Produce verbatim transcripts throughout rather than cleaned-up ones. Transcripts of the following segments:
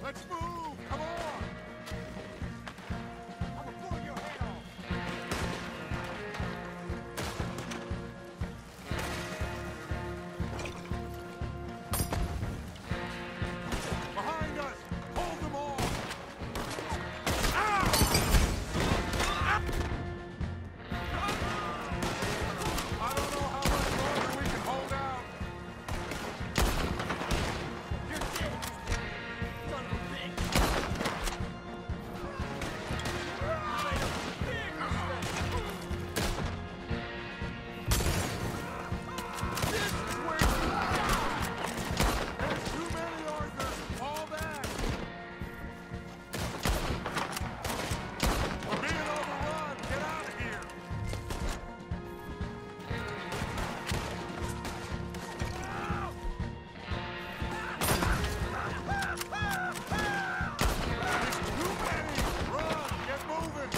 Let's move! Come on! I'm gonna pull your head off! Behind us! Hold them all! Ah! Ah! I don't know how much longer we can hold out. You're dead! Son of a bitch! This is where you die! There's too many, Arthur! Fall back! We're being overrun! Get out of here! There's too many! Run! Get moving!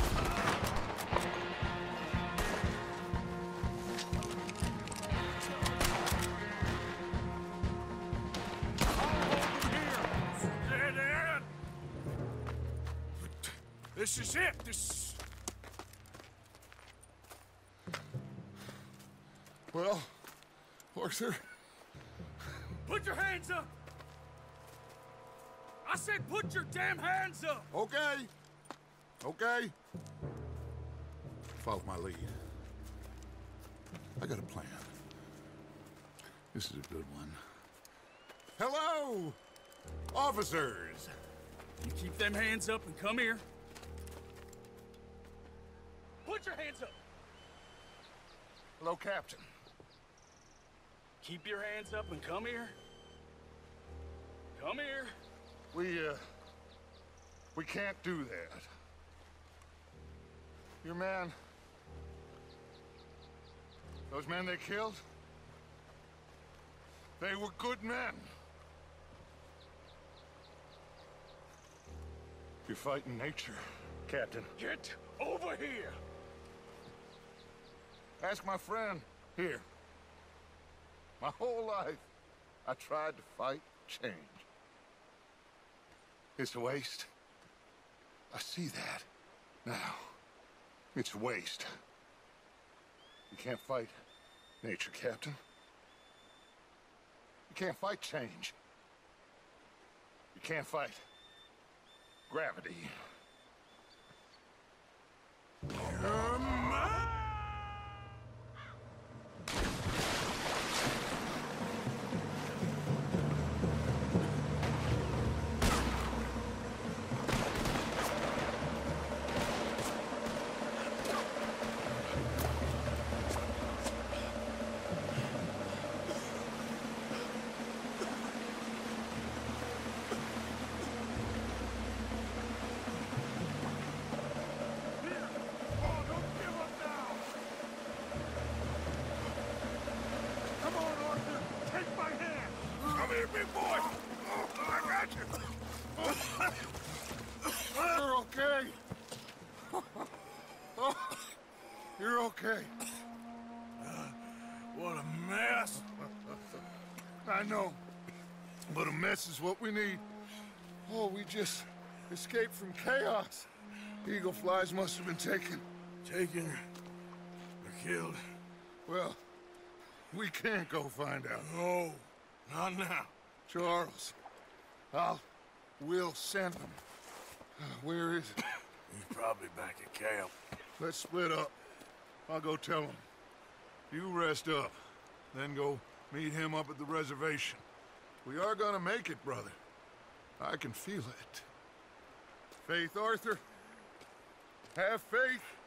Dead end! This is it. This. Well, Arthur, Put your hands up! I said put your damn hands up! okay. Okay. Follow my lead. I got a plan. This is a good one. Hello, officers. You keep them hands up and come here. Put your hands up! Hello, Captain. Keep your hands up and come here. Come here. We, uh, we can't do that. Your man, those men they killed, they were good men. You're fighting nature, Captain. Get over here! Ask my friend here. My whole life, I tried to fight change. It's a waste. I see that now. It's a waste. You can't fight nature, Captain. You can't fight change. You can't fight gravity. Big boy! Oh, I got you! You're okay. Oh, you're okay. What a mess! I know, but a mess is what we need. Oh, we just escaped from chaos. Eagle flies must have been taken. Taken or killed? Well, we can't go find out. No, not now. Charles, I'll, we'll send them. Uh, where is it? He's probably back at camp. Let's split up. I'll go tell him. You rest up, then go meet him up at the reservation. We are gonna make it, brother. I can feel it. Faith, Arthur. Have faith.